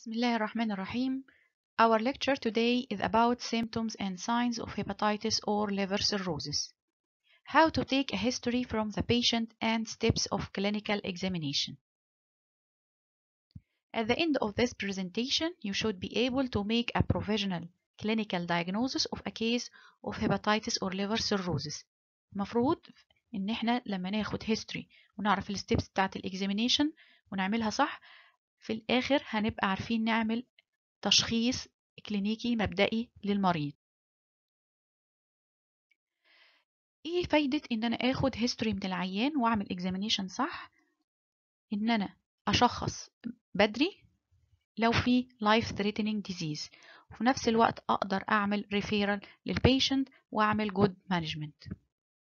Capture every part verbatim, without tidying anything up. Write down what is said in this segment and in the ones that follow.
بسم الله الرحمن الرحيم. Our lecture today is about symptoms and signs of hepatitis or liver cirrhosis. How to take a history from the patient and steps of clinical examination. At the end of this presentation, you should be able to make a provisional clinical diagnosis of a case of hepatitis or liver cirrhosis. المفروض ان احنا لما ناخد history ونعرف الستبس بتاعت الاكزامينيشن ونعملها صح، في الاخر هنبقى عارفين نعمل تشخيص كلينيكي مبدئي للمريض. ايه فايدة ان انا اخد هيستوري من العيان واعمل اكزامينيشن صح؟ ان انا اشخص بدري لو في life threatening disease، وفي نفس الوقت اقدر اعمل referral للبيشنت واعمل good management.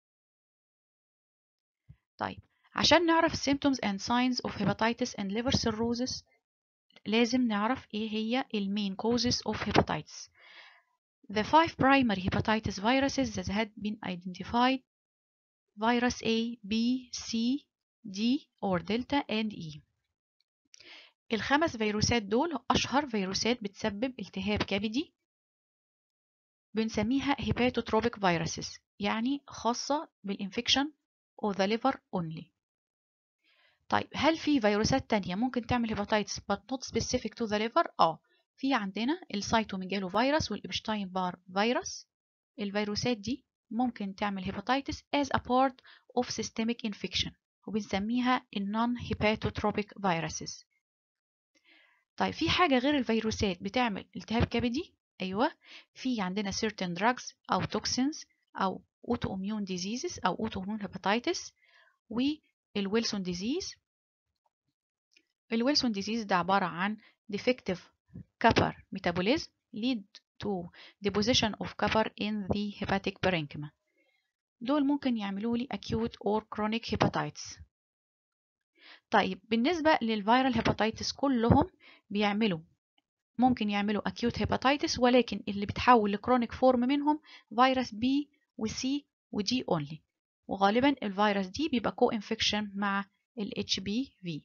طيب عشان نعرف symptoms and signs of hepatitis and liver cirrhosis لازم نعرف ايه هي المين causes of hepatitis. The five primary hepatitis viruses that had been identified: virus A, B, C, D or Delta and E. الخمس فيروسات دول أشهر فيروسات بتسبب التهاب كبدي، بنسميها hepatotropic viruses، يعني خاصة بالinfection of the liver only. طيب هل في فيروسات تانية ممكن تعمل hepatitis but not specific to the liver؟ اه في عندنا السيتوميجالو فيروس والإبشتاين بار فيروس. الفيروسات دي ممكن تعمل hepatitis as a part of systemic infection وبنسميها non-hepatotropic viruses. طيب في حاجة غير الفيروسات بتعمل التهاب كبدي؟ أيوة، في عندنا certain drugs أو toxins أو autoimmune diseases أو autoimmune hepatitis والويلسون disease. الويلسون disease ده عبارة عن defective copper metabolism lead to deposition of copper in the hepatic parenchyma. دول ممكن يعملوا لي acute or chronic hepatitis. طيب بالنسبة للفيرال hepatitis كلهم بيعملوا ممكن يعملوا acute hepatitis، ولكن اللي بتحول لكرونيك فورم منهم فيروس B و C و D only، وغالبا الفيروس دي بيبقى co-infection مع ال إتش بي في.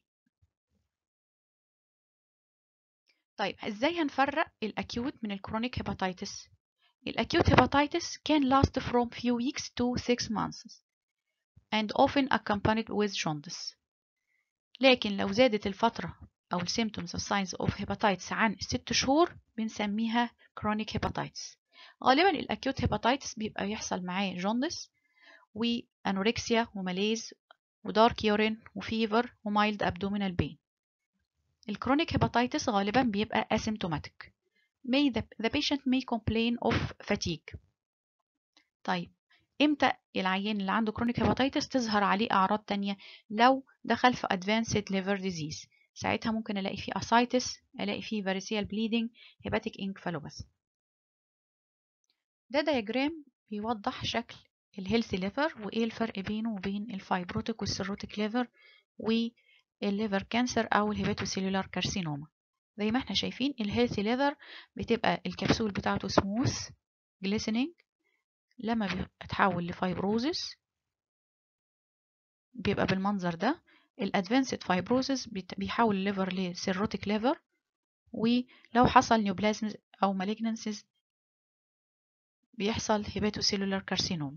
طيب ازاي هنفرق الاكيوت من الكرونيك hepatitis؟ الacute hepatitis can last from few weeks to six months and often accompanied with jaundice. لكن لو زادت الفترة أو ال symptoms of signs of hepatitis عن ست شهور بنسميها chronic hepatitis. غالبا الacute hepatitis بيبقى يحصل معاه jaundice وأنوركسيا وماليز ودارك يورين وفيفر ومايلد abdominal pain. الكرونيك hepatitis غالبا بيبقى asymptomatic. May the, the patient may complain of fatigue. طيب امتى العيان اللي عنده كرونيك هيباتيتس تظهر عليه اعراض تانية؟ لو دخل في advanced liver disease، ساعتها ممكن الاقي فيه ascites، الاقي فيه variceal bleeding، hepatic encephalopathy. ده دياجرام بيوضح شكل الهيلثي ليفر وايه الفرق بينه وبين الفايبروتيك والسيروتيك ليفر والليفر كانسر او الهيباتوسيلولار كارسينوما. زي ما احنا شايفين الهيلثي ليفر بتبقى الكبسول بتاعته سموث جليسنينج، لما بتحول لفايبروزس بيبقى بالمنظر ده. الادفانسد فايبروزس بيحول الليفر لسيروتيك ليفر، ولو حصل نيوبلازم او مالجنانسيز بيحصل هيباتوسيلولار كارسينوما.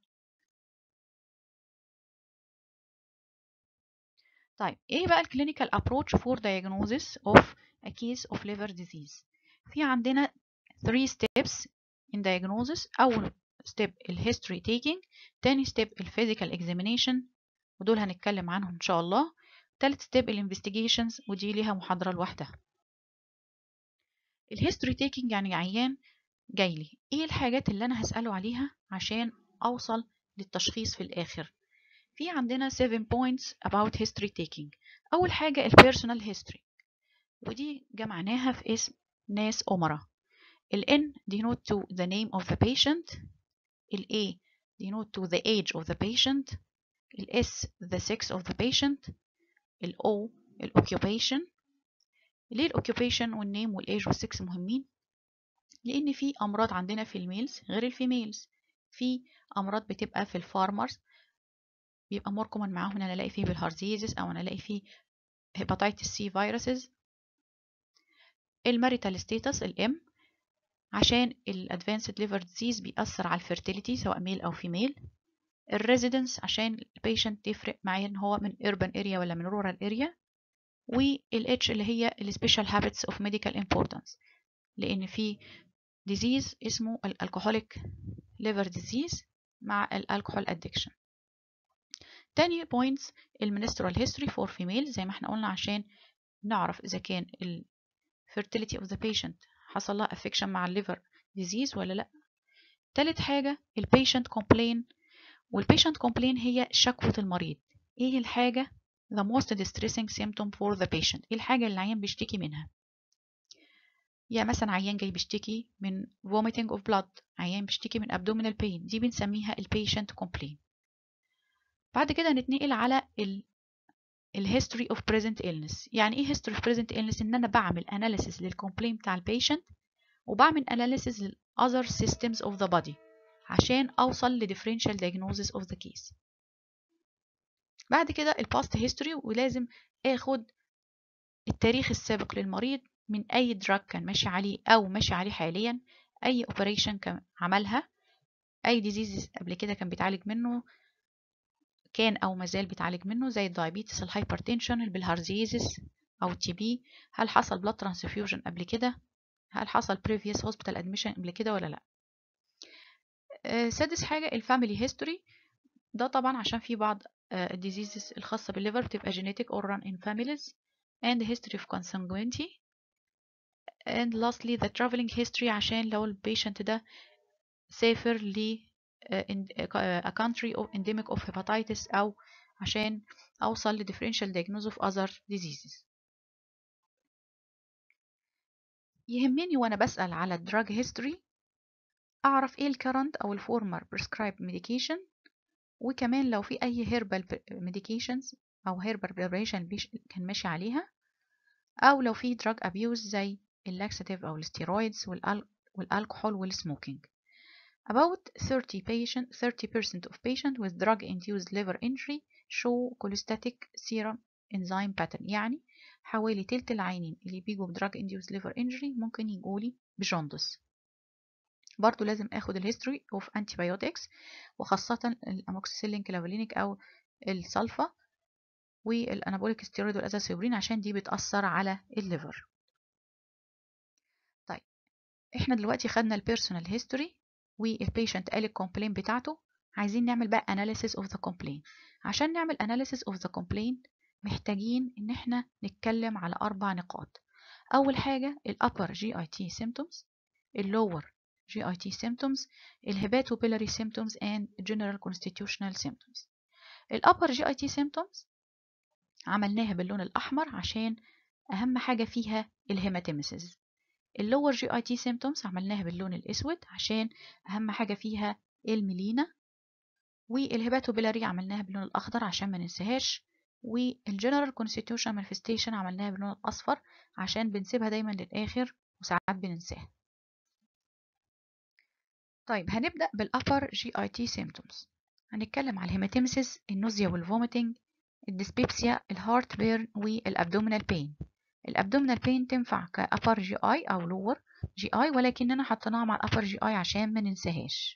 طيب ايه بقى الكلينيكال ابروتش فور diagnosis of a case of liver disease؟ في عندنا three steps in diagnosis. اول step الهيستوري تيكينج، تاني step الفيزيكال examination ودول هنتكلم عنهم ان شاء الله، تالت ستيب الانفستيجيشنز ودي ليها محاضرة لوحدها. الهيستوري تيكينج يعني عيان جاي لي، ايه الحاجات اللي انا هسأله عليها عشان اوصل للتشخيص في الاخر؟ في عندنا seven points about history taking. اول حاجة البيرسونال هيستوري، ودي جمعناها في اسم ناس أمراء. ال N denote to the name of the patient، ال A denote to the age of the patient، ال S the sex of the patient، ال O ال occupation. ليه ال occupation والنيم والage والسكس مهمين؟ لأن في أمراض عندنا في الميلز غير الفيميلز. في أمراض بتبقى في الفارمرز بيبقى more common معاهم إن أنا ألاقي فيه بالهارزيزس أو أنا ألاقي فيه hepatitis C viruses. الماريتال ستيتس الام، عشان الادفانسد ليفر ديزيز بيأثر على الفيرتيليتي سواء ميل او فيميل. الريزيدنس عشان البيشنت تفرق معايا ان هو من urban area ولا من rural area. والاتش اللي هي السبيشال هابتس اوف ميديكال امبورتانس، لان في ديزيز اسمه الالكوهوليك ليفر ديزيز مع الالكحول ادكشن. تاني بوينتس المنسترال هيستوري فور فيميل زي ما احنا قلنا عشان نعرف اذا كان ال fertility of the patient حصل لها affection مع الليفر ديزيز ولا لا. تالت حاجة البيشنت كومبلين، والبيشنت كومبلين هي شكوى المريض. ايه الحاجة the most distressing symptom for the patient، ايه الحاجة اللي العيان بيشتكي منها. يا مثلا عيان جاي بيشتكي من vomiting of blood، عيان بيشتكي من abdominal pain، دي بنسميها البيشنت كومبلين. بعد كده نتنقل على ال الهيستوري اوف بريزنت illness. يعني ايه history of present illness؟ ان انا بعمل analysis للكومبلين بتاع البيشنت وبعمل analysis لل other systems of the body عشان اوصل ل differential diagnosis of the case. بعد كده ال past history، ولازم اخد التاريخ السابق للمريض من اي دراج كان ماشي عليه او ماشي عليه حاليا، اي operation كان عملها، اي diseases قبل كده كان بيتعالج منه كان او مازال بيتعالج منه زي الدايابيتس، الهايبرتنشن، البلهارزيزيس او التي بي، هل حصل بلاد ترانسفيوجن قبل كده، هل حصل previous hospital admission قبل كده ولا لا. آه، سادس حاجة الفاميلي هيستوري، ده طبعا عشان في بعض الديزيزز الخاصة بالليفر بتبقى genetic or run in families and history of consanguinity. and lastly the traveling history عشان لو البيشنت ده سافر ل a country of endemic of hepatitis أو عشان أوصل ل differential diagnosis of other diseases. يهمني وأنا بسأل على drug history أعرف إيه ال current أو ال former prescribed medication، وكمان لو في أي herbal medications أو herbal preparation كان ماشي عليها، أو لو في drug abuse زي اللاكساتيف أو الستيرويدز والألكحول والسموكينج. About thirty patient, thirty percent of patients with drug-induced liver injury show cholestatic serum enzyme pattern. يعني حوالي تلت العيانين اللي بيجوا ب drug-induced liver injury ممكن يجولي بجوندس. برضو لازم اخد الهيستوري اوف antibiotics وخاصة الاموكسيسيلين كلافولينيك او السلفا والانابوليك ستيرويد والازاسيورين عشان دي بتأثر على الليفر. طيب احنا دلوقتي خدنا البيرسونال هيستوري والبيشنت قال الكومبلين بتاعته، عايزين نعمل بقى analysis of the complaint. عشان نعمل analysis of the complaint محتاجين ان احنا نتكلم على اربع نقاط. اول حاجة ال upper جي آي تي symptoms، ال lower جي آي تي symptoms، ال hepatobiliary symptoms and general constitutional symptoms. ال upper جي آي تي symptoms عملناها باللون الاحمر عشان اهم حاجة فيها الهيماتيمسيس. اللور جي اي تي symptoms عملناها باللون الاسود عشان اهم حاجه فيها الميلينا، والهيباتوبيلاري عملناها باللون الاخضر عشان ما ننساهاش، والجنرال كونستيتيوشن مانيفستيشن عملناها باللون الاصفر عشان بنسيبها دايما للاخر وساعات بننساها. طيب هنبدا بالابر جي اي تي symptoms. هنتكلم على الهيماتيمسيس، النوزيا والفوميتنج، الديسبيبسيا، الهارت بيرن والابدومينال بين. الابدومينال بين تنفع كابر جي اي او لور جي اي، ولكننا حطيناها مع الابر جي اي عشان ما ننساهاش.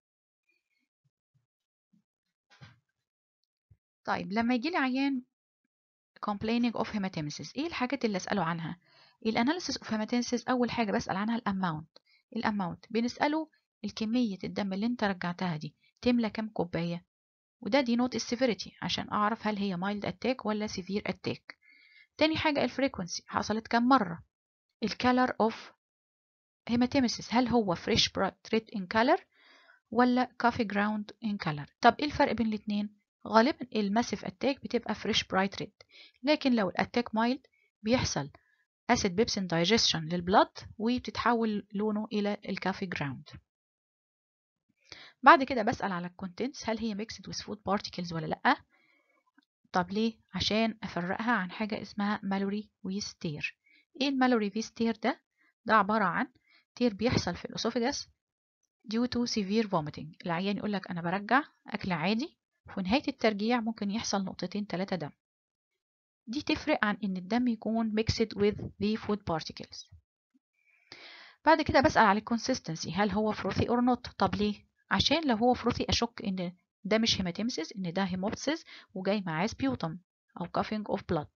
طيب لما يجي لي عيان complaining of hematemesis ايه الحاجات اللي اساله عنها؟ الاناليسيس اوف hematemesis اول حاجه بسال عنها الاماونت. الاماونت بنساله الكميه الدم اللي انت رجعتها دي تملى كام كوبايه، وده دي نوت السيفيريتي عشان اعرف هل هي mild attack ولا severe attack. تاني حاجه الفريكونسي حصلت كام مره. الكالر اوف hematemesis هل هو fresh red in color ولا coffee ground in color. طب ايه الفرق بين الاتنين؟ غالبا الماسيف اتاك بتبقى فريش برايت ريد، لكن لو الاتاك مايلد بيحصل اسيد بيبسين دايجيشن للبلد وبتتحول لونه الى الكافي جراوند. بعد كده بسأل على الكونتنتس هل هي ميكسد with food particles ولا لا. طب ليه؟ عشان افرقها عن حاجة اسمها مالوري ويستير. ايه المالوري ويستير ده؟ ده عبارة عن تير بيحصل في الاسوفيجاس due to severe vomiting. العيان يقول لك انا برجع اكل عادي في نهاية الترجيع ممكن يحصل نقطتين ثلاثة دم. دي تفرق عن ان الدم يكون mixed with the food particles. بعد كده بسأل على الكونسيستنسي، هل هو فروثي اور نوت؟ طب ليه؟ عشان لو هو فروثي اشك ان ده مش هيماتيمسيس، ان ده هيموبسيس وجاي معاه سبيوتم او كافينج اوف بلاد.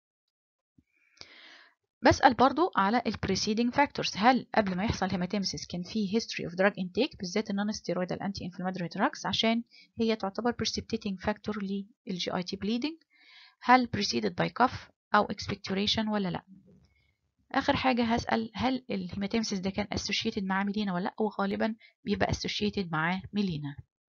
بسأل برضو على ال preceding factors، هل قبل ما يحصل هيماتيمسيس كان في history of drug intake، بالذات النون ستيرويدال انتي انفلاماتوري drugs، عشان هي تعتبر precipitating factor لل جي اي تي bleeding. هل preceded by cough او expectoration ولا لا؟ اخر حاجه هسأل هل الهيماتيمسيس ده كان associated مع ميلينا ولا لا، وغالبا بيبقى associated مع ميلينا.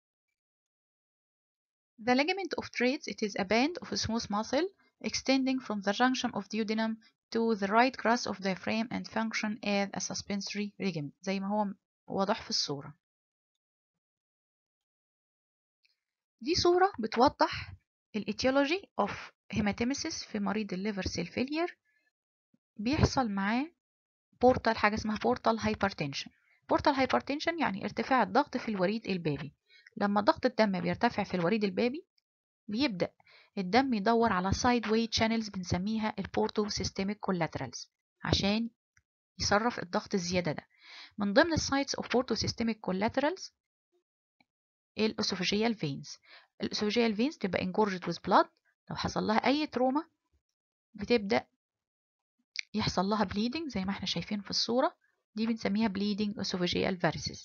The ligament of Treitz, it is a band of smooth muscle extending from the junction of duodenum to the right cross of diaphragm and function as a suspensory ligament زي ما هو واضح في الصورة. دي صورة بتوضح ال etiology of hematemesis في مريض الليفر سيل فيلير. بيحصل معاه بورتال، حاجة اسمها بورتال هايبرتنشن. بورتال هايبرتنشن يعني ارتفاع الضغط في الوريد البابي. لما ضغط الدم بيرتفع في الوريد البابي بيبدأ الدم يدور على سايد واي تشانلز بنسميها البورتو سيستميك كولاترالز عشان يصرف الضغط الزيادة ده. من ضمن السايتس اوف بورتو سيستميك كولاترالز الاسوفيجيال فينز. الاسوفيجيال فينز تبقى انجورجد ويز بلاد، لو حصل لها اي تروما بتبدأ يحصل لها bleeding زي ما احنا شايفين في الصورة دي، بنسميها bleeding esophageal varices.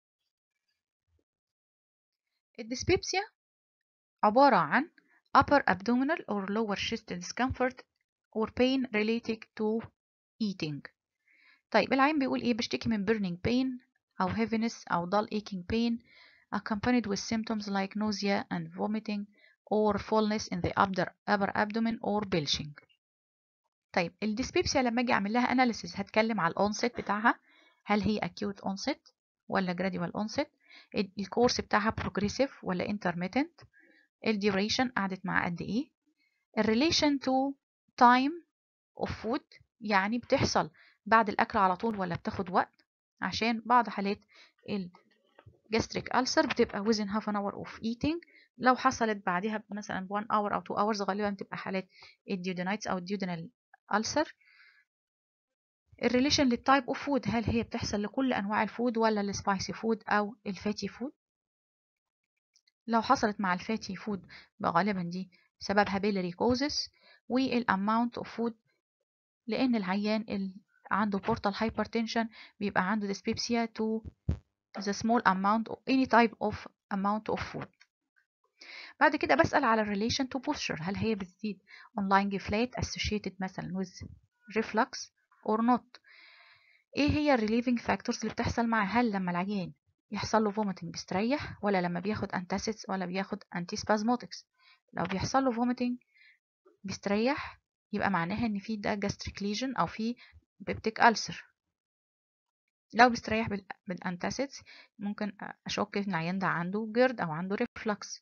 الديسبيبسيا عبارة عن upper abdominal or lower chest discomfort or pain related to eating. طيب العين بيقول ايه؟ بيشتكي من burning pain أو heaviness أو dull aching pain accompanied with symptoms like nausea and vomiting or fullness in the upper abdomen or belching. طيب الديسبيبسيا لما اجي اعمل لها analysis هتكلم على الأونست بتاعها، هل هي acute onset ولا gradual onset، الكورس بتاعها progressive ولا intermittent، الديوريشن قعدت مع قد ايه، الريليشن تو تايم اوف فود يعني بتحصل بعد الاكل على طول ولا بتاخد وقت، عشان بعض حالات الجاستريك ألسر بتبقى within half an hour of eating، لو حصلت بعدها مثلا one hour او two hours غالبا بتبقى حالات الديودينايتس او الديودينال ألسر. الريليشن للتايب اوف فود، هل هي بتحصل لكل انواع الفود ولا السبايسي فود او الفاتي فود. لو حصلت مع الفاتي فود غالبا دي سببها بيلاري كوزس، والاماونت اوف فود لان العيان اللي عنده بورتال هايبرتنشن بيبقى عنده dyspepsia to the small amount of any type of amount of food. بعد كده بسأل على relation to posture، هل هي بتزيد on lying flat associated مثلا with reflux or not. ايه هي relieving factors اللي بتحصل معاه، هل لما العيان يحصل له vomiting بيستريح ولا لما بياخد antacids ولا بياخد antispasmodics. لو بيحصل له vomiting بيستريح يبقى معناها ان في ده gastric lesion او في peptic ulcer. لو بيستريح بالانتاسيدز ممكن اشك ان العيان ده عنده جرد او عنده ريفلكس.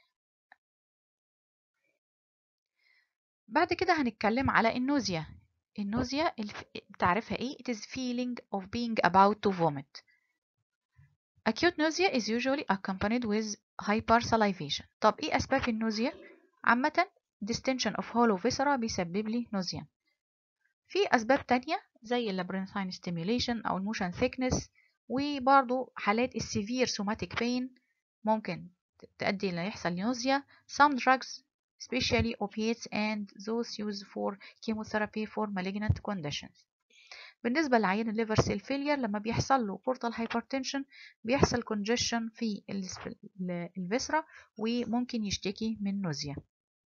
بعد كده هنتكلم على النوزيا. النوزيا تعرفها ايه؟ it is feeling of being about to vomit. acute nausea is usually accompanied with hypersalivation. طب ايه اسباب النوزيا؟ عامة distension of hollow viscera بيسبب لي نوزيا. في اسباب تانية زي اللابرنثين stimulation او الموشن thickness، وبرضو حالات السيفير somatic pain ممكن تؤدي إلى يحصل نوزيا. some drugs especially opiates and those used for chemotherapy for malignant conditions. بالنسبة لعيان الليفر سيل فيلير لما بيحصل له portal hypertension بيحصل congestion في الفيسرا وممكن يشتكي من نوزيا.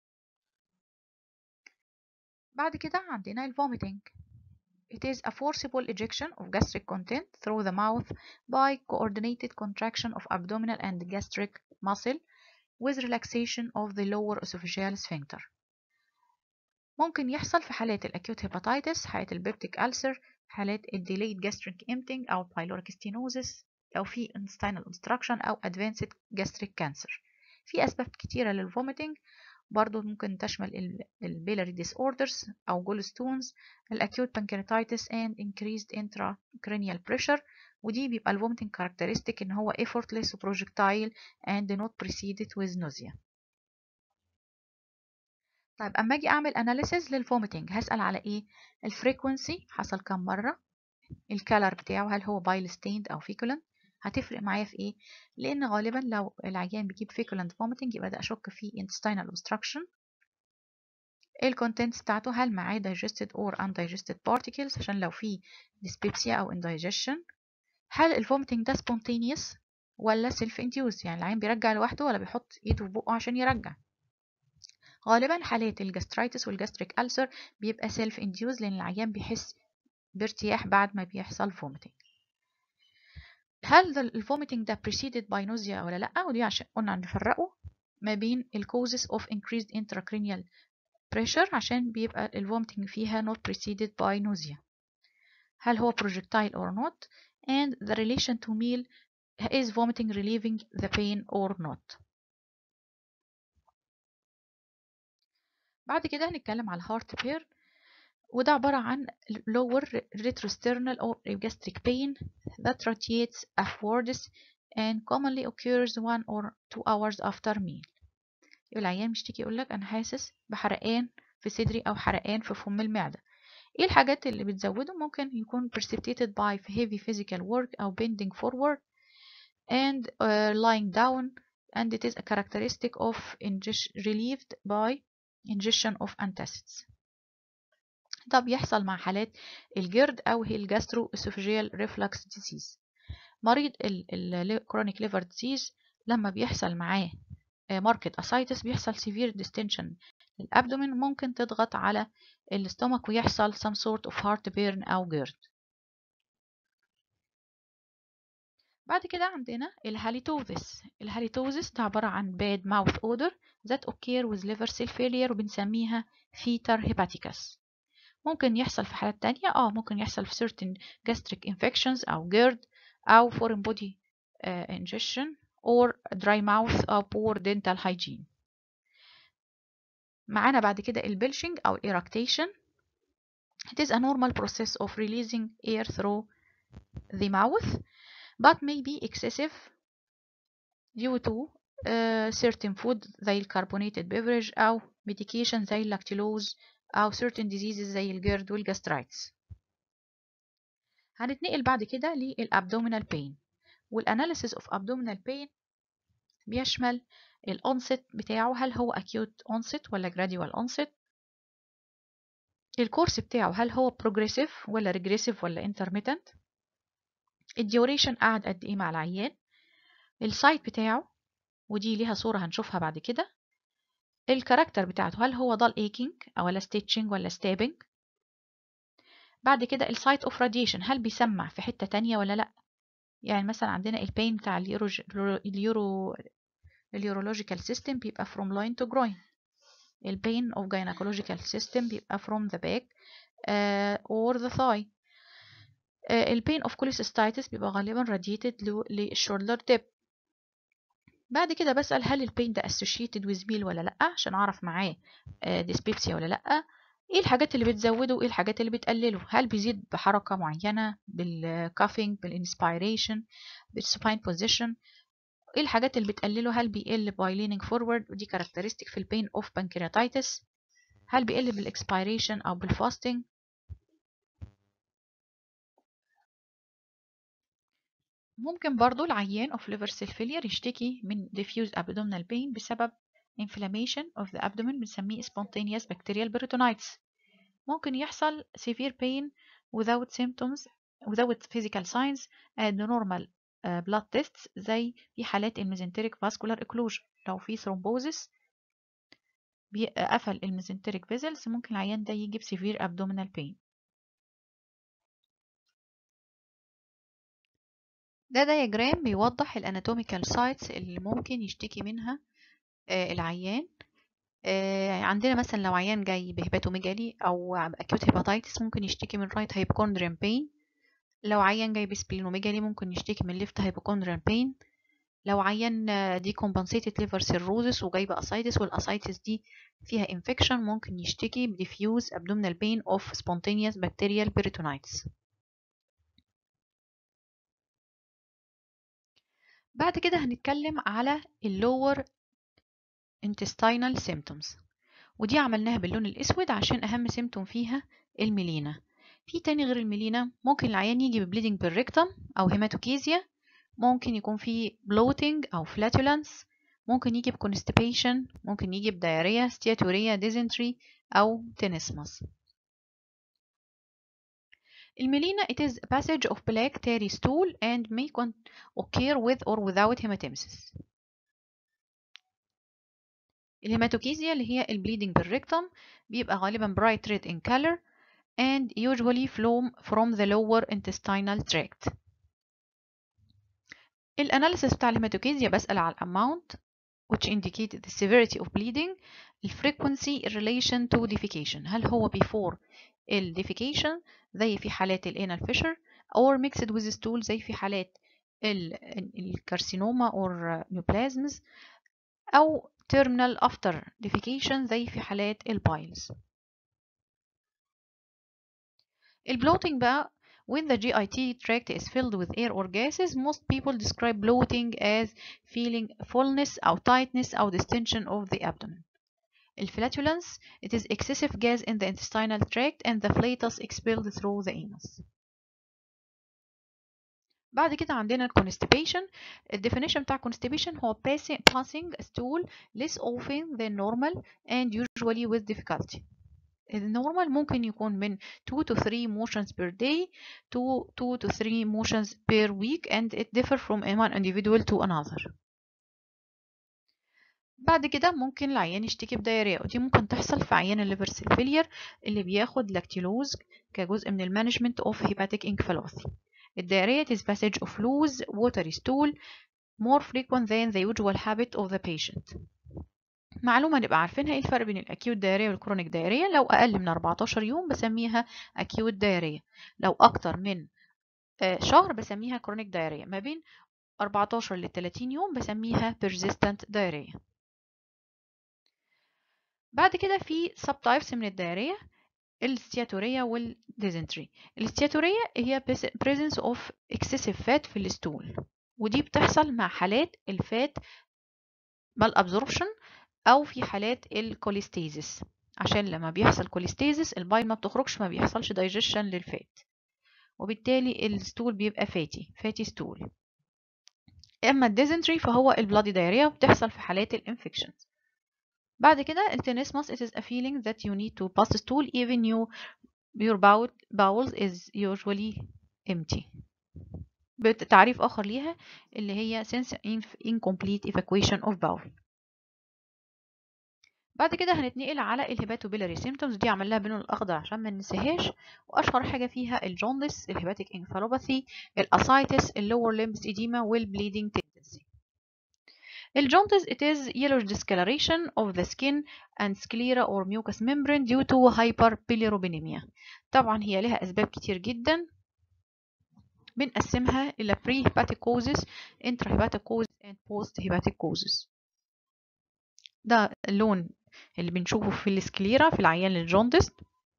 بعد كده عندنا الفوميتنج. It is a forcible ejection of gastric content through the mouth by coordinated contraction of abdominal and gastric muscle with relaxation of the lower esophageal sphincter. ممكن يحصل في حالات الأكيوت هيباتيتس، حالات البيبتيك ألسر، حالات الديليد gastric emptying أو pyloric stenosis، أو في intestinal obstruction أو advanced gastric cancer. في أسباب كتيرة للفوميتنج برضو ممكن تشمل البيلاري disorders أو gallstones، الأكيوت pancreatitis and increased intracranial pressure، ودي بيبقى الفوميتنج characteristic إن هو effortless projectile and not preceded with nausea. طيب أما أجي أعمل analysis للفوميتنج هسأل على إيه؟ الفريكونسي حصل كم مرة، الكالر بتاعه هل هو بايل ستيند او فيكولنت. هتفرق معايا في ايه؟ لان غالبا لو العيان بيجيب فيكولنت فوميتنج يبقى ده اشك فيه intestinal obstruction. الكونتنتس بتاعته هل معاه digested or undigested particles عشان لو في dyspepsia او indigestion. هل الفوميتنج ده spontaneous ولا self induced، يعني العيان بيرجع لوحده ولا بيحط ايده في بقه عشان يرجع. غالبا حالات الجاسترايتس والجاستريك ألسر بيبقى self induced لان العيان بيحس بارتياح بعد ما بيحصل vomiting. هل الفوميتنج ده preceded by nausea ولا لا، ودي عشان قلنا نفرقه ما بين ال causes of increased intracranial pressure عشان بيبقى الفوميتنج فيها not preceded by nausea. هل هو projectile or not and the relation to meal is vomiting relieving the pain or not. بعد كده هنتكلم على الهارت بير، وده عبارة عن lower retrosternal or gastric pain that radiates upwards and commonly occurs one or two hours after meal. العيان بيشتكي يقول لك أنا حاسس بحرقان في صدري أو حرقان في فم المعدة. إيه الحاجات اللي بتزوده؟ ممكن يكون precipitated by heavy physical work أو bending forward and uh, lying down and it is a characteristic of relieved by ingestion of antacids. ده بيحصل مع حالات الجرد أو هي الجاسترو اسوفيجيال ريفلكس ديزيز. مريض الكرونيك ليفر ديزيز لما بيحصل معاه ماركت اسايتس بيحصل سيفير ديستنشن للابدومين، ممكن تضغط على الاستومك ويحصل some sort of heartburn أو جرد. بعد كده عندنا الهاليتوزيس. الهاليتوزيس ده عبارة عن bad mouth odor that occur with liver cell failure وبنسميها fetor hepaticus. ممكن يحصل في حالات تانية اه ممكن يحصل في certain gastric infections أو GERD أو foreign body uh, ingestion or dry mouth أو poor dental hygiene. معانا بعد كده البلشنج أو irritation. It is a normal process of releasing air through the mouth but may be excessive due to uh, certain food زي الكربونيتد beverage أو medication زي اللاكتيلوز أو certain diseases زي الجيرد والجاسترايتس. هنتنقل بعد كده للابدومينال بين، والاناليسيس اوف ابدومينال بين بيشمل الأونست بتاعه هل هو acute onset ولا gradual onset، الكورس بتاعه هل هو progressive ولا regressive ولا intermittent، الديوريشن قعد قد ايه مع العيان، السايت بتاعه ودي ليها صورة هنشوفها بعد كده، الكاركتر بتاعته هل هو ضل aching أو ولا stitching ولا stabbing. بعد كده السايت اوف راديشن هل بيسمع في حتة تانية ولا لأ، يعني مثلا عندنا البين بتاع اليورو اليورو اليورولوجيكال سيستم بيبقى from loin to groin. البين of gynecological system بيبقى from the back uh, or the thigh. uh, البين of cholecystitis بيبقى غالبا radiated للشولدر tip. بعد كده بسأل هل البين ده associated with meal ولا لأ عشان أعرف معاه uh, dyspepsia ولا لأ. ايه الحاجات اللي بتزوده وايه الحاجات اللي بتقلله، هل بيزيد بحركة معينة بالكافينج بالانسبيريشن بالسupine position، ايه الحاجات اللي بتقلله هل بيقل by leaning forward ودي كاركترستيك في البين اوف pancreatitis، هل بيقل بالاكسبيريشن او بالفاستنج. ممكن برضو العيان of liver cell failure يشتكي من diffuse abdominal pain بسبب inflammation of the abdomen بنسميه spontaneous bacterial peritonitis. ممكن يحصل severe pain without symptoms without physical signs and normal uh, blood tests زي في حالات الميزنتريك vascular occlusion لو في thrombosis قفل الميزنتريك فيزلز ممكن العيان ده يجيب severe abdominal pain. ده diagram بيوضح الاناتوميكال سايتس اللي ممكن يشتكي منها آه العيان. آه عندنا مثلا لو عيان جاي بهباتوميجالي او acute hepatitis ممكن يشتكي من right hypochondrial pain، لو عيان جاي بسبلينوميجالي ممكن يشتكي من left hypochondrial pain، لو عيان دي compensated liver cirrhosis وجايبه ascites والاسايتس دي فيها infection ممكن يشتكي ب diffuse abdominal pain of spontaneous bacterial peritonitis. بعد كده هنتكلم على اللور intestinal symptoms ودي عملناها باللون الأسود عشان أهم سيمتوم فيها الميلينا. في تاني غير الميلينا ممكن العيان يجي ببليدنج بالريكتم أو هيماتوكيزيا، ممكن يكون في بلوتنج أو فلاتولانس، ممكن يجي بكونستيبيشن، ممكن يجي بدايريا، ستياتوريا، ديزنتري أو تينيسماس. الميلينا it is a passage of black tarry stool and may occur with or without hematemesis. الهيماتوكيزيا اللي هي البليدنج بالريكتم بيبقى غالبا bright red in color and usually flow from the lower intestinal tract. الاناليسيس بتاع الهيماتوكيزيا بسأل على الاماونت which indicate the severity of bleeding, the frequency in relation to defecation. هل هو before ال defecation زي في حالات ال anal fissure or mixed with stool زي في حالات الكارسينوما or neoplasms أو terminal after defecation زي في حالات البايلز. البلوتنج بقى when the جي آي تي tract is filled with air or gases, most people describe bloating as feeling fullness أو tightness أو distension of the abdomen. الفلاتulence it is excessive gas in the intestinal tract and the flatus expelled through the anus. بعد كده عندنا constipation. الديفينيشن بتاع constipation هو passing, passing a stool less often than normal and usually with difficulty. النورمال ممكن يكون من two to three motions per day to two to three motions per week and it differ from one individual to another. بعد كده ممكن العيان يشتكي بدايريا، ودي ممكن تحصل في عيان الليفر سيل فيلير اللي بياخد لاكتيلوز كجزء من المانجمنت اوف هيباتيك انكفالوباثي. الدايريا is passage of loose watery stool more frequent than the usual habit of the patient. معلومة نبقى عارفينها ايه الفرق بين الاكيوت دايريا والكرونيك دايريا. لو اقل من أربعتاشر يوم بسميها اكيوت دايريا، لو اكتر من شهر بسميها كرونيك دايريا، ما بين أربعتاشر ل ثلاثين يوم بسميها persistent دايريا. بعد كده في سب تايبس من الدايريا، الستياتوريا والديزنتري. الستياتوريا هي presence of excessive fat في الستول، ودي بتحصل مع حالات الفات malabsorption او في حالات الكوليستيزيس، عشان لما بيحصل كوليستيزيس البايل ما بتخرجش، ما بيحصلش دايجيشن للفات، وبالتالي الستول بيبقى فاتي فاتي ستول. اما الديزنتري فهو البلادي دايريا، بتحصل في حالات الانفكشنز. بعد كده التينيسماس it is a feeling that you need to pass stool even you your bowel bowels is usually empty. بتعريف آخر ليها اللي هي sense incomplete evacuation of bowel. بعد كده هنتنقل على الهيباتوبيلاري سيمتومز، دي عمل لها باللون الأخضر عشان ما ننساهاش، وأشهر حاجة فيها الجوندس، الهيباتيك انكفالوباثي، الأسايتس، اللور ليمبس إديما، والبليدنج تندنسي. الجوندس it is yellowish discoloration of the skin and sclera or mucous membrane due to hyperbilirubinemia. طبعا هي لها أسباب كتير جدا، بنقسمها إلى pre-hepatic causes, intrahepatic causes and post-hepatic causes. ده اللون اللي بنشوفه في السكليرا في العيان الجوندس.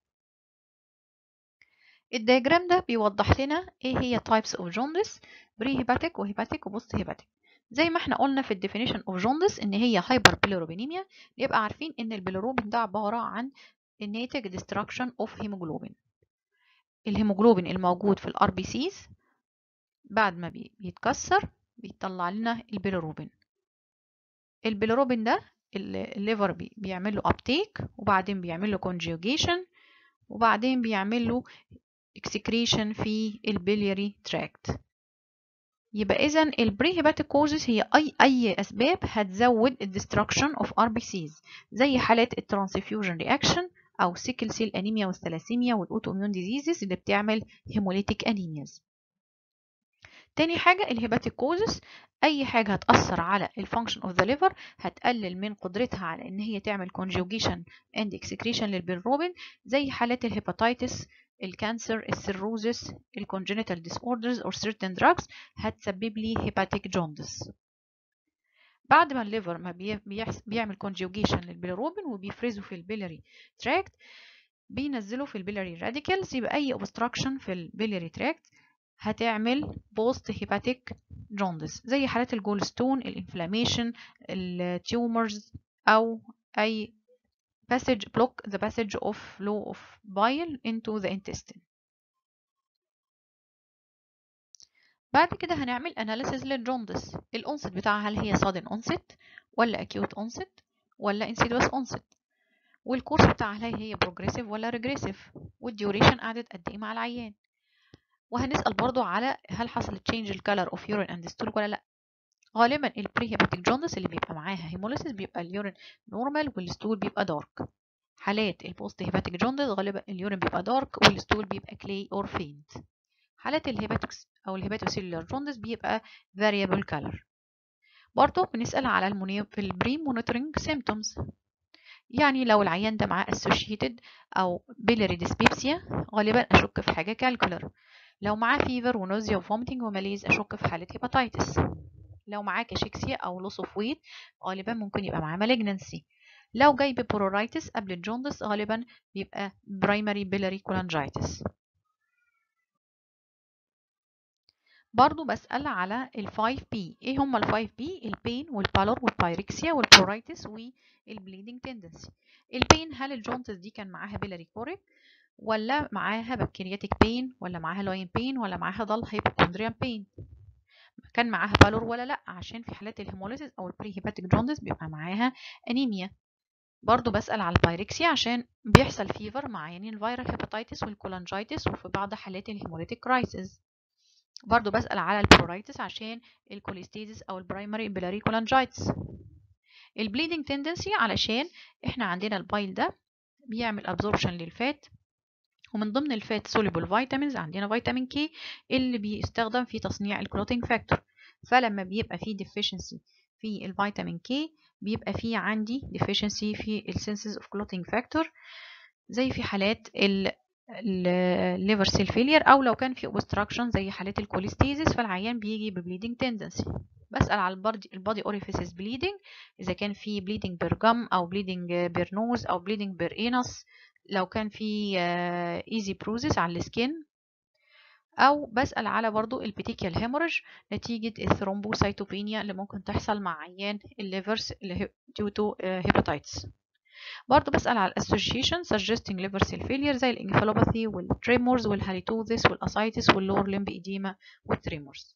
الدياجرام ده بيوضح لنا ايه هي types of jaundice pre-hepatic وهيباتيك وبوست هيباتيك. زي ما احنا قلنا في الديفينيشن اوف جوندس ان هي hyperbilirubinemia، يبقى عارفين ان البيليروبين ده عبارة عن الناتج destruction of hemoglobin. الهيموجلوبين الموجود في الار بي سيز بعد ما بيتكسر بيطلع لنا البيليروبين. البيليروبين ده الليفر بيعمل له ابتيك، وبعدين بيعمل له conjugation، وبعدين بيعمل له excretion في البيلياري تراكت. يبقى اذا البري هيباتيك كوزز هي اي اي اسباب هتزود الدستركشن اوف ار بي سيز، زي حالات الترانسفيوجن رياكشن او سيكل سيل انيميا والثلاسيميا والاوتو اميون ديزيزز اللي بتعمل هيموليتيك انيمياز. تاني حاجة الهيباتيك كوزز، أي حاجة هتأثر على الفانكشن اوف ذا ليفر هتقلل من قدرتها على إن هي تعمل conjugation and excretion للبيلروبين، زي حالات الهيباتيتس، الكانسر، السيروزس، الكونجنتال disorders or certain drugs هتسبب لي هيباتيك جوندس. بعد ما الليفر ما بيعمل conjugation للبيلروبين وبيفرزه في البيلاري تراكت، بينزله في البيلاري راديكالز، يبقى أي obstruction في البيلاري تراكت هتعمل بوست هيباتيك جوندس، زي حالات الجول ستون، الانفلاميشن، التيومرز، او اي passage block the passage of flow of bile into the intestine. بعد كده هنعمل analysis للجوندس. الأونست بتاعها هل هي sudden onset ولا acute onset ولا insidious onset، والكورس بتاعها هل هي progressive ولا regressive، والديوريشن قعدت قد ايه مع العيان. وهنسأل برضو على هل حصل change الكالر of urine and stool ولا لا. غالبا البري هيباتيك جوندس اللي بيبقى معاها هيموليسيس بيبقى اليورين نورمال والستول بيبقى دارك. حالات البوست هيباتيك جوندس غالبا اليورين بيبقى دارك والستول بيبقى كلي اور فينت. حالات الهيباتكس او الهيباتوسيلولار جوندس بيبقى variable color. برضه بنسأل على الموني في البري مونيتورنج سيمتومز، يعني لو العيان ده معاه associated او بيلاري ديسبيبسيا غالبا اشك في حاجه كالكولر. لو معاه فيفر ونوزيا وفوميتنج وماليز اشك في حاله هيباتيتس. لو معاه كاشيكسيا او لوس اوف ويت غالبا ممكن يبقى معاه مالجنسي. لو جاي ببورورايتس قبل الجوندس غالبا بيبقى برايمري بيلاري كولانجايتس. برضو بسأل على ال فايف بي. ايه هم ال فايف بي؟ البين والبالور والبايركسيا والبورايتس والبليدنج تندنسي. البين هل الجونتس دي كان معاها بيلاري كوريك ولا معاها بكتيرياتيك بين ولا معاها لاين بين ولا معاها ضل هايبوكوندريان بين. كان معاها بالور ولا لا، عشان في حالات الهيموليسيس او البري هيباتيك جوندس بيبقى معاها انيميا. برضو بسأل على البايركسيا عشان بيحصل فيفر مع يعني الفيرال هيباتيتس والكولانجايتس وفي بعض حالات الهيموليتيك كرايسيس. برضو بسأل على البرورايتس عشان الكوليستيزيس او البرايمري بيلاري كولانجايتس. البليدنج تندنسي علشان احنا عندنا البايل ده بيعمل ابزوربشن للفات، ومن ضمن الفات سوليبل فيتامينز عندنا فيتامين كي اللي بيستخدم في تصنيع الكلوتينج فاكتور. فلما بيبقى فيه deficiency في الفيتامين كي بيبقى فيه عندي deficiency في السنسز اوف كلوتينج فاكتور، زي في حالات الليفر سيل فيلير، او لو كان في obstruction زي حالات الكوليستيزيس فالعيان بيجي ببليدنج تندنسي. بسأل على البادي اوريفيسز بليدنج، اذا كان في بليدنج بير جم او بليدنج بير نوز او بليدنج بير انس، لو كان في ايزي بروزيس على السكين، او بسأل على برضو البيتيكيال هيموريج نتيجة الثرومبوسايتوبينيا اللي ممكن تحصل مع عيان الليفرز due to hepatitis. برضه بسأل على الاسوشيشن suggesting liver cell failure زي الانكفالوباثي والتريمورز والهاليتوزيس والاسايتس واللور لمب ايديما والتريمورز.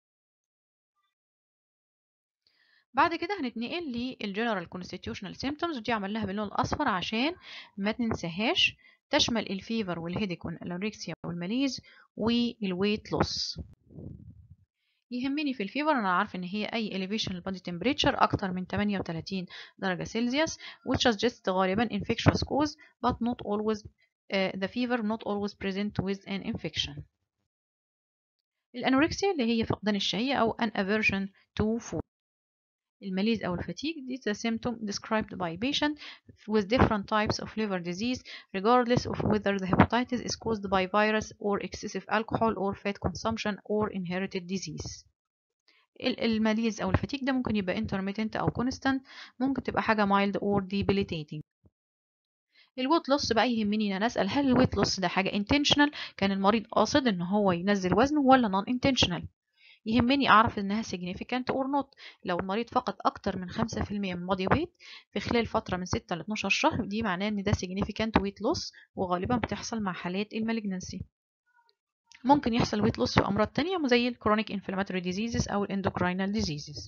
بعد كده هنتنقل للجنرال كونستيتيوشنال سيمبتومز، ودي عملناها باللون الاصفر عشان ما تنساهاش. تشمل الفيفر والهيديك والانوركسيا والماليز والويت لوس. يهمني في الفيفر انا عارفه ان هي اي elevation البادي temperature اكتر من ثمانية وثلاثين درجه سلسيوس which suggests غالبا infectious cause but not always uh, the fever not always present with an infection. الانوركسيا اللي هي فقدان الشهيه او an aversion to food. الماليز او الفاتيج is a symptom described by patient with different types of liver disease regardless of whether the hepatitis is caused by virus or excessive alcohol or fat consumption or inherited disease. الماليز او الفتيك ده ممكن يبقى intermittent او constant، ممكن تبقى حاجه mild or debilitating. الويت لوس بقى يهمني ان انا اسال هل الويت لوس ده حاجه intentional كان المريض قاصد ان هو ينزل وزنه ولا non intentional. يهمني اعرف انها significant or not. لو المريض فقد اكتر من خمسة في المية من body weight في خلال فتره من ستة ل اتناشر شهر دي معناه ان ده significant weight loss، وغالبا بتحصل مع حالات المالجنسي. ممكن يحصل weight loss في أمراض تانية زي ال chronic inflammatory diseases أو ال endocrinal diseases.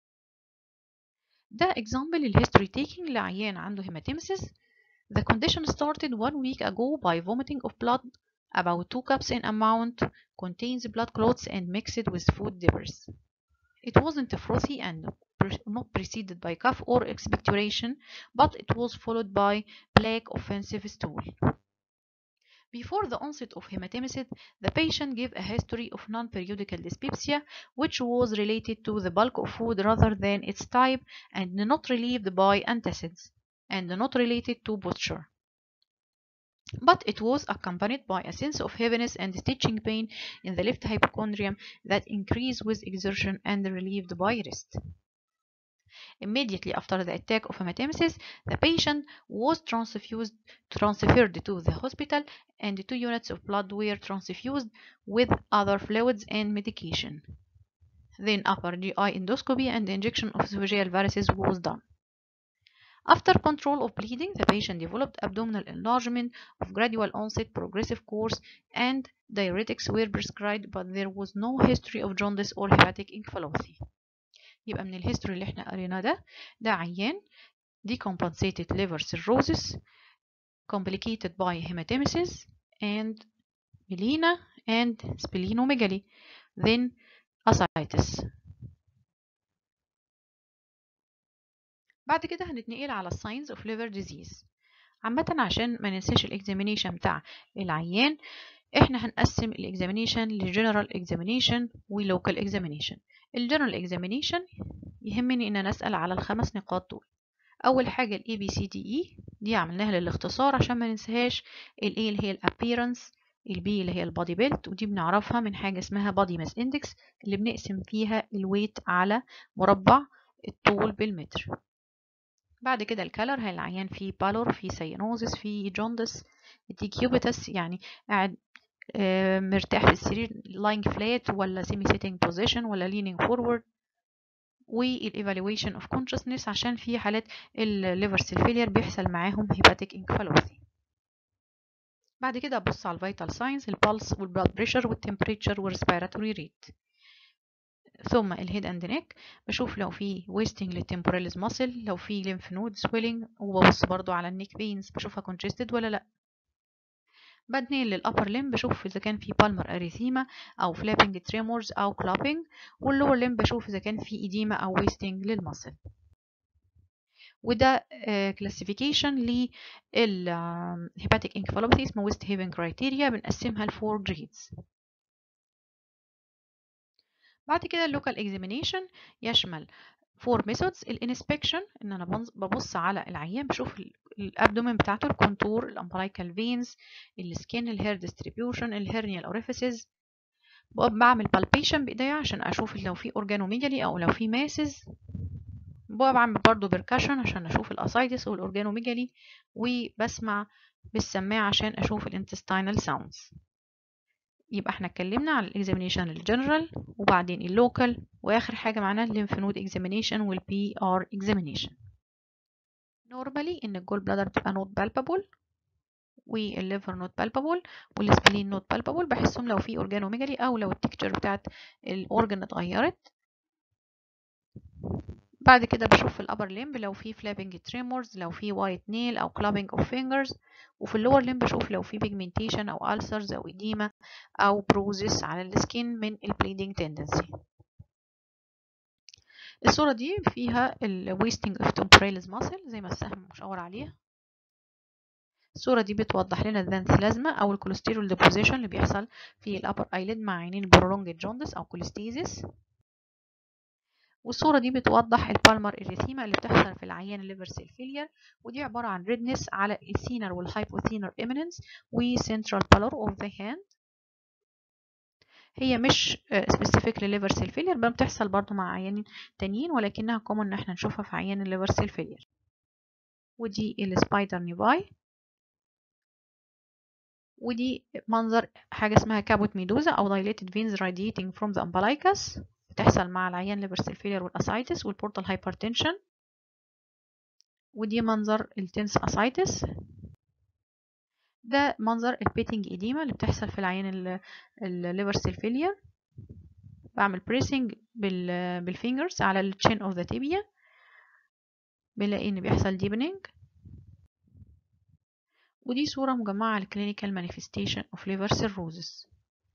ده example ال history taking لعيان عنده hematemesis. The condition started one week ago by vomiting of blood about two cups in amount, contains blood clots and mixed with food debris. It wasn't frothy and not preceded by cough or expectoration, but it was followed by black offensive stool. Before the onset of hematemesis, the patient gave a history of non-periodical dyspepsia, which was related to the bulk of food rather than its type, and not relieved by antacids, and not related to posture. But it was accompanied by a sense of heaviness and stitching pain in the left hypochondrium that increased with exertion and relieved by rest. Immediately after the attack of hematemesis, the patient was transfused, transferred to the hospital, and two units of blood were transfused with other fluids and medication. Then upper G I endoscopy and injection of esophageal varices was done. After control of bleeding, the patient developed abdominal enlargement of gradual onset, progressive course, and diuretics were prescribed, but there was no history of jaundice or hepatic encephalopathy. يبقى من الهيستوري اللي احنا قريناه ده ده عيان decompensated liver cirrhosis complicated by hematemesis and melena and splenomegaly, then ascites. بعد كده هنتنقل على signs of liver disease. عامة عشان ما ننساش الاكزامينيشن بتاع العيان، احنا هنقسم الاكزامينيشن لجنرال اكزامينيشن ولوكال اكزامينيشن. الجنرال اكزامينيشن يهمني ان انا اسال على الخمس نقاط دول. اول حاجه الاي بي سي دي اي دي عملناها للاختصار عشان ما ننساهاش. الاي اللي هي الابيرنس، البي اللي هي البادي بيلت، ودي بنعرفها من حاجه اسمها بادي ماس اندكس اللي بنقسم فيها الويت على مربع الطول بالمتر. بعد كده الكالر، هي العيان فيه بالور، فيه سيانوزس، فيه جوندس. الديكيوبيتس يعني قاعد اه مرتاح في السرير lying flat ولا semi sitting position ولا leaning forward. والايفالويشن اوف consciousness عشان في حالات الليفر سيل فيلير بيحصل معاهم هيباتيك انكفالوباثي. بعد كده ابص على الفيتال ساينز، البلس والبلاد بريشر والتمبريتشر والريسبيراتوري ريت. ثم الهيد اند نيك، بشوف لو في ويستنج للتمبوراليز ماسل، لو في ليمف نود سويلنج، وببص برضو على النيك بينز بشوفها كونجستد ولا لا. بنتقل للابر ليم، بشوف اذا كان في بالمر اريثيما او فلابنج تريمورز او كلابنج، واللور ليم بشوف اذا كان في ايديما او ويستنج للماسل. وده كلاسيفيكيشن للهيباتيك انكفالوباثي اسمه ويست هيفن كرايتيريا، بنقسمها لفور جريدز. بعد كده اللوكال اكزامينيشن يشمل فور ميثودز. الانسبكشن ان انا ببص على العيان، بشوف الابدومين بتاعته، الكونتور، الامبلايكال فينز، السكين، الهير ديستريبيوشن، الهيرنيال اوريفيسز. بعمل بالبيشن بايديا عشان اشوف لو في اورجانوميجالي او لو في ماسز. بعمل برضو بركشن عشان اشوف الاسايتس والاورجانوميجالي، وبسمع بالسماعه عشان اشوف الانتستينال ساوندز. يبقى احنا اتكلمنا على الاكزامينيشن الجنرال، وبعدين اللوكال، واخر حاجه معانا الليمف نود اكزامينيشن والبي ار اكزامينيشن. نورمالي ان الجول بلادر بتبقى نوت بالبابل، والليفر نوت بالبابل، والسبلين نوت بالبابل، بحسهم لو في اورجانوميجالي او لو التكتشر بتاعت الاورجن اتغيرت. بعد كده بشوف في الابر ليمب لو في فلابنج تريمورز، لو في وايت نيل او كلابنج اوف فينجرز. وفي اللور ليمب بشوف لو في بيجمنتيشن او ألسرز او إديمة او بروزس على السكين من البليدنج تندنسي. الصورة دي فيها الويستنج اوف temporalis muscle زي ما السهم مشاور عليها. الصورة دي بتوضح لنا الذانثلازما او الكوليسترول ديبوزيشن اللي بيحصل في الابر ايليد مع عينين البرولونج جوندس او كوليستيزيس. والصورة دي بتوضح البالمر اريثيما اللي بتحصل في العيان الليفر سيل فيلير، ودي عبارة عن ريدنس على الثينر والهايبوثينر ايميننس وسنترال بالور اوف ذا هاند. هي مش سبيسيفيك لليفر سيل فيلير، بل بتحصل برضو مع عيانين تانيين، ولكنها كومن ان احنا نشوفها في عيان الليفر سيل فيلير. ودي السبايدر نيفاي، ودي منظر حاجة اسمها كابوت ميدوزا او dilated veins radiating from the umbilicus، بتحصل مع العيان ليفر سيل فيلير والاسايتس والبورتال هايبرتنشن. ودي منظر التنس اسايتس. ده منظر البيتنج إديمة اللي بتحصل في العيان الليفر سيل فيلير. بعمل بريسنج بالفينجرز على التشين اوف ذا تيبيا، بنلاقي ان بيحصل ديبنينج. ودي صورة مجمعة للكلينيكال مانيفستيشن اوف ليفر سيروزس.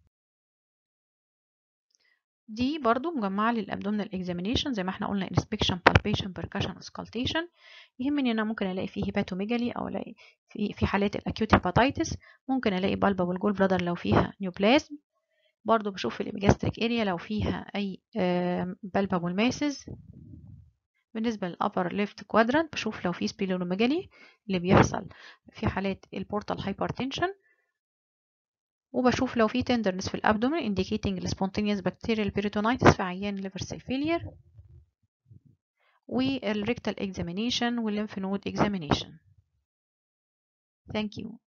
دي برضو مجمعة للابدومينال اكزامينيشن زي ما احنا قلنا inspection palpation percussion auscultation. يهمني ان انا ممكن الاقي فيه هيباتوميجالي او الاقي في في حالات الاكيوت هيباتيتس ممكن الاقي بالبا والجول بلادر لو فيها نيوبلازم. برضو بشوف في الابيجاستريك اريا لو فيها اي بالبا والماسز. بالنسبة للأبر ليفت كوادرانت بشوف لو في سبلينوميجالي اللي بيحصل في حالات البورتال هايبرتنشن، وبشوف لو في تندرنس في الابدومين indicating spontaneous bacterial peritonitis في عيان liver cell failure. والrectal examination والlymph node examination. Thank you.